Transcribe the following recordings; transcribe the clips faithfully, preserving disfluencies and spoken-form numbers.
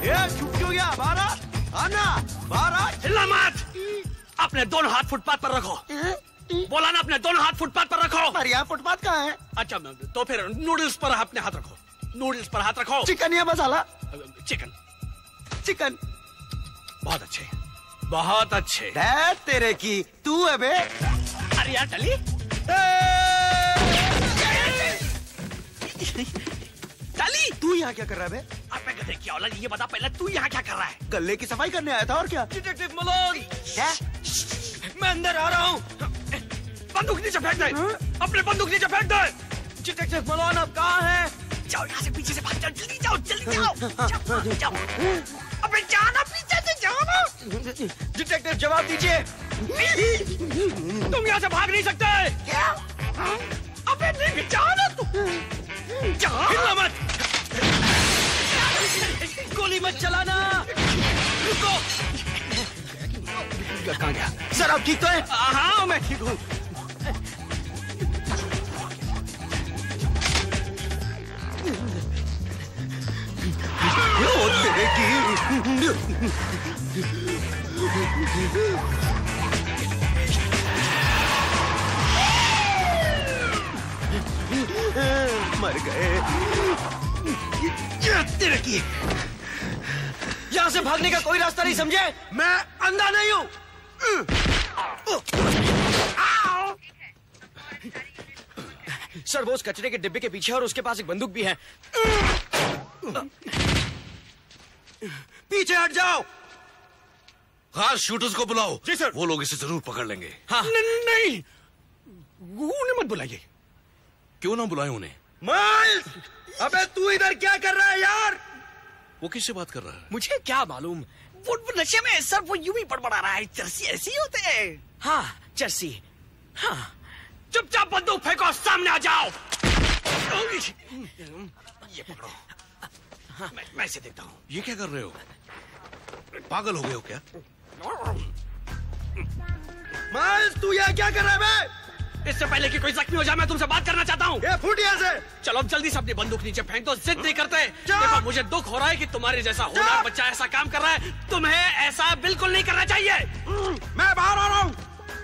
ये चुप क्यों गया? बारह आना, बारह हिलना मत। अपने दोनों हाथ फुटपाथ पर रखो। बोला ना, अपने दोनों हाथ फुटपाथ पर रखो। पर यहाँ फुटपाथ कहाँ है? अच्छा तो फिर नूडल्स पर अपने हाथ रखो। नूडल्स पर हाथ रखो। चिकन या मसाला? चिकन। चिकन। बहुत अच्छे, बहुत अच्छे। डैड तेरे की, तू है बे? अरे यार टली, टली तू यहाँ क्या कर रहा है बे? अबे गधे की औलाद, ये बता पहले तू यहाँ क्या कर रहा है? गले की सफाई करने आया था और क्या? डिटेक्टिव मलोन, क्या? मैं अंदर आ रहा हूँ। बंदूक नीचे फेंक दे। अपने बंदूक नीचे फेंक दे। डिटेक्टिव मलोन अब कहाँ है? जाओ यहाँ से, पीछे से भाग जाओ, जल्दी जाओ, जल्दी जाओ, जाओ, जाओ। अबे जाना, पीछे से जाना। डिटेक्टिव जवाब दीजिए। तुम यहाँ से भाग नहीं सकते। क्या? अबे नहीं, जाना तुम। जाओ। हिलना मत। गोली मत चलाना। रुको। कहाँ गया? सर आप ठीक तो है? हाँ मैं ठीक हूँ। मर गए। तेरे की यहाँ से भागने का कोई रास्ता नहीं, समझे? मैं अंधा नहीं हूँ। सर वो उस कचरे के डिब्बे के पीछे और उसके पास एक बंदूक भी है। पीछे हट जाओ। हाँ शूटर्स को बुलाओ। जी सर। वो लोग इसे जरूर पकड़ लेंगे। हाँ नहीं, उन्हें मत बुलाइए। क्यों ना बुलाए उन्हें? माइल्स, अबे तू इधर क्या कर रहा है यार? वो किससे बात कर रहा है? मुझे क्या मालूम। वो वो नशे में सर, वो यूं ही बड़बड़ा रहा है। चर्सी ऐसे ही होते हैं। हाँ चर्सी। हाँ चुपचाप बंदूक फेंको, सामने आ जाओ। ये पकड़ो। हाँ, मैं मैं इसे देखता हूँ। ये क्या कर रहे हो? पागल हो गए हो क्या? माइल्स तू यहाँ क्या कर रहा है बे? इससे पहले कि कोई जख्मी हो जाए, मैं तुमसे बात करना चाहता हूँ। ये फूट यहाँ से। चलो अब जल्दी से अपनी बंदूक नीचे फेंक दो, जिद नहीं करते। देखो मुझे दुख हो रहा है कि तुम्हारे जैसा होनहार बच्चा ऐसा काम कर रहा है। तुम्हें ऐसा बिल्कुल नहीं करना चाहिए। मैं बाहर आ रहा हूँ।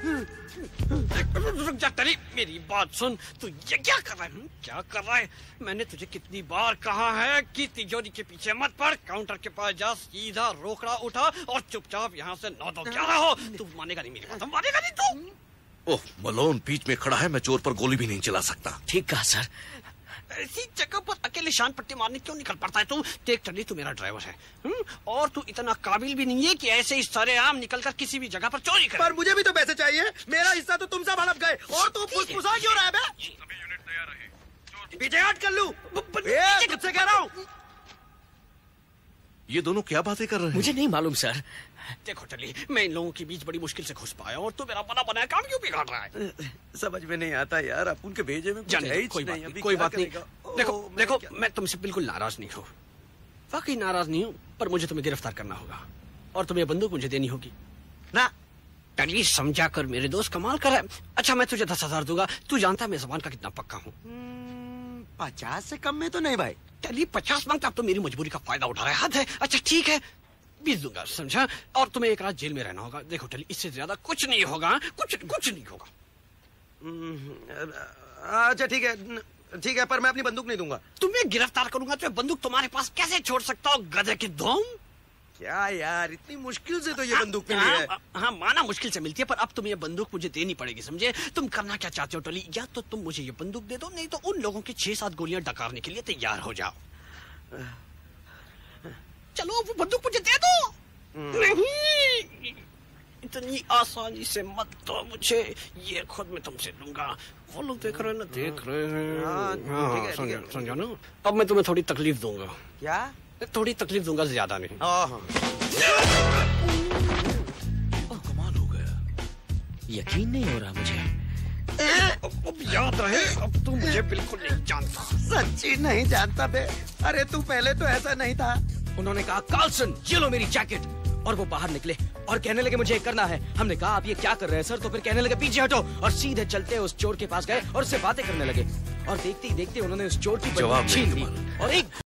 रुक जा टली, मेरी बात सुन। तू ये क्या कर रहा है? क्या कर रहा है? मैंने तुझे कितनी बार कहा है कि तिजोरी के पीछे मत पड़, काउंटर के पास जा, सीधा रोकड़ा उठा और चुपचाप यहाँ से नौ दो ग्यारह हो। तू मानेगा नहीं मेरी बात, मानेगा नहीं तू। ओह मलोन बीच में खड़ा है, मैं चोर पर गोली भी नहीं चला सकता। ठीक कहा सर। ऐसी जगह पर अकेले शान पट्टी मारने क्यों निकल पड़ता है तू? देख टली, तू मेरा ड्राइवर है हुँ? और तू इतना काबिल भी नहीं है कि ऐसे ही सारे आम निकलकर किसी भी जगह पर चोरी करे। पर मुझे भी तो पैसे चाहिए। मेरा हिस्सा तो तुम सब हड़प गए और तू फुसफुसा क्यों रहा है बे? पीछे हट कर लूं। ए, तुझसे कह रहा हूँ। ये दोनों क्या बातें कर रहे हैं? मुझे नहीं मालूम सर। देखो टली, मैं इन लोगों के बीच बड़ी मुश्किल से घुस पाया और तू मेरा बना बनाया काम क्यों बिगाड़ रहा है? समझ में नहीं आता यार, अपन के भेजे में कुछ है ही कोई बात नहीं। नहीं, कोई बात नहीं। देखो ओ, मैं देखो क्या... मैं तुमसे बिल्कुल नाराज नहीं हूँ, वाकई नाराज नहीं हूँ, पर मुझे तुम्हें गिरफ्तार करना होगा और तुम्हें बंदूक मुझे देनी होगी ना। टली समझा कर, मेरे दोस्त कमाल कर रहा है। अच्छा मैं तुझे दस हजार दूंगा, तू जानता है मैं जबान का कितना पक्का हूँ। पचास से कम में तो नहीं भाई। टली पचास मांगता, अब तो मेरी मजबूरी का फायदा उठा रहा है, हद है। अच्छा ठीक है, बीस दूंगा, समझा? और तुम्हें एक रात जेल में रहना होगा। देखो टली, इससे ज्यादा कुछ नहीं होगा, कुछ कुछ नहीं होगा। अच्छा ठीक है, ठीक है, पर मैं अपनी बंदूक नहीं दूंगा। तुम्हें गिरफ्तार करूंगा तो बंदूक तुम्हारे पास कैसे छोड़ सकता हूँ, गधे की धौम? क्या यार, इतनी मुश्किल से तो ये बंदूक मिली है। हाँ, हाँ माना मुश्किल से मिलती है, पर अब तुम्हें ये बंदूक मुझे देनी पड़ेगी, समझे? तुम करना क्या चाहते हो टली? या तो तुम मुझे ये बंदूक दे दो, नहीं तो उन लोगों की छह सात गोलियां डकारने के लिए तैयार हो जाओ। चलो वो बंदूक मुझे दे दो। नहीं, इतनी आसानी से मत दो मुझे, ये खुद मैं तुमसे लूंगा। वो लोग देख रहे हैं ना, देख रहे हैं। हाँ, ठीक है, ठीक है। समझा ना? अब मैं तुम्हें थोड़ी तकलीफ दूंगा। क्या? थोड़ी तकलीफ दूंगा, ज्यादा नहीं। कमाल हो गया। यकीन नहीं हो रहा मुझे। अब याद रहे, अब तू मुझे बिल्कुल नहीं जानता। सच्ची नहीं जानता बे? अरे तू पहले तो ऐसा नहीं था। उन्होंने कहा कार्लसन ये लो मेरी जैकेट, और वो बाहर निकले और कहने लगे मुझे करना है। हमने कहा आप ये क्या कर रहे हैं सर? तो फिर कहने लगे पीछे हटो, और सीधे चलते उस चोर के पास गए और उससे बातें करने लगे, और देखते ही देखते उन्होंने उस चोर की बंदूक छीन ली और एक